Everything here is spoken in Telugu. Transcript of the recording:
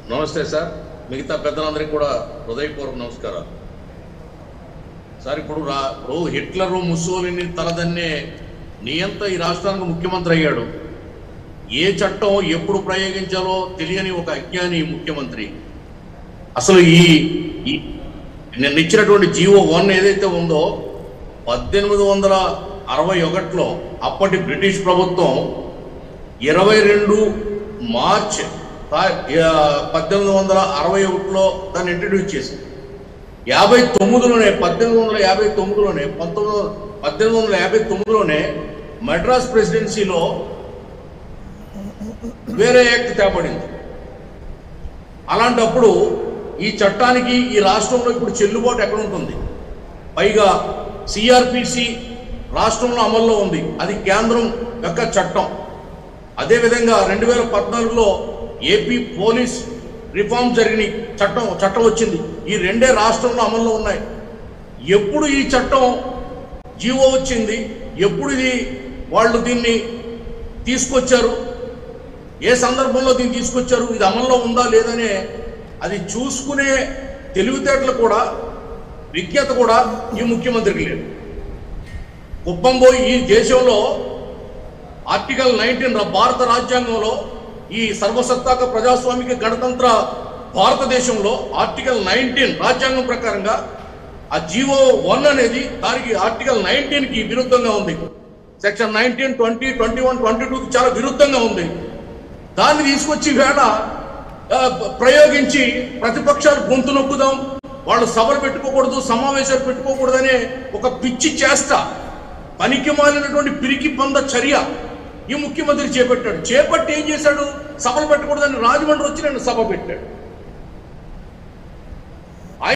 నమస్తే సార్. మిగతా పెద్దలందరికీ కూడా హృదయపూర్వక నమస్కారాలు సార్. ఇప్పుడు హిట్లరు ముస్సోలిని తలదన్నే నియంత ఈ రాష్ట్రానికి ముఖ్యమంత్రి అయ్యాడు. ఏ చట్టం ఎప్పుడు ప్రయోగించాలో తెలియని ఒక అజ్ఞాని ముఖ్యమంత్రి. అసలు నిన్న ఇచ్చినటువంటి జీవో 1 ఏదైతే ఉందో 1861లో అప్పటి బ్రిటిష్ ప్రభుత్వం 22 మార్చ్ 1861లో దాన్ని ఇంట్రడ్యూస్ చేసింది. 1859లోనే మద్రాస్ ప్రెసిడెన్సీలో వేరే యాక్ట్ తేబడింది. అలాంటప్పుడు ఈ చట్టానికి ఈ రాష్ట్రంలో ఇప్పుడు చెల్లుబాటు ఎక్కడ ఉంటుంది? పైగా సిఆర్పిసి రాష్ట్రంలో అమల్లో ఉంది, అది కేంద్రం యొక్క చట్టం. అదేవిధంగా 2014లో ఏపీ పోలీస్ రిఫార్మ్ జరిగిన చట్టం వచ్చింది. ఈ రెండే రాష్ట్రంలో అమల్లో ఉన్నాయి. ఎప్పుడు ఈ చట్టం జీవో వచ్చింది, ఎప్పుడు వాళ్ళు దీన్ని తీసుకొచ్చారు, ఏ సందర్భంలో దీన్ని తీసుకొచ్చారు, ఇది అమల్లో ఉందా లేదనే అది చూసుకునే తెలివితేటలు కూడా విజ్ఞత కూడా ఈ ముఖ్యమంత్రికి లేదు. కుప్పం పోయి ఈ దేశంలో ఆర్టికల్ 19 భారత రాజ్యాంగంలో ఈ సర్వసత్తాక ప్రజాస్వామిక గణతంత్ర భారతదేశంలో ఆర్టికల్ 19 రాజ్యాంగం ప్రకారంగా ఆ జీవో 1 అనేది దానికి ఆర్టికల్ 19కి విరుద్ధంగా ఉంది. సెక్షన్ 19, 20, 21, 22కి చాలా విరుద్ధంగా ఉంది. దాన్ని తీసుకొచ్చి వేళ ప్రయోగించి ప్రతిపక్షాలు గొంతు నొక్కుదాం, వాళ్ళు సభలు పెట్టుకోకూడదు, సమావేశాలు పెట్టుకోకూడదనే ఒక పిచ్చి చేస్తా, పనికి మాలినటువంటి పిరికి పొంద చర్య ఈ ముఖ్యమంత్రి చేపట్టాడు. చేపట్టి ఏం చేశాడు? సభలు పెట్టకూడదని రాజమండ్రి వచ్చి నేను సభ పెట్టాడు.